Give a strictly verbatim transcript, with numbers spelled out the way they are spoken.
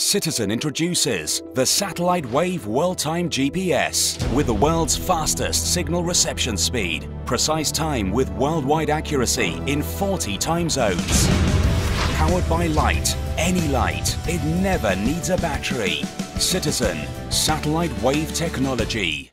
Citizen introduces the Satellite Wave World-Time G P S with the world's fastest signal reception speed, precise time with worldwide accuracy in forty time zones. Powered by light, any light, it never needs a battery. Citizen Satellite Wave Technology.